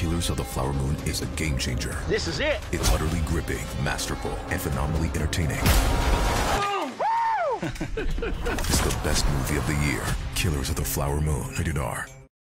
Killers of the Flower Moon is a game changer. This is it! It's utterly gripping, masterful, and phenomenally entertaining. It's the best movie of the year. Killers of the Flower Moon. Rated R.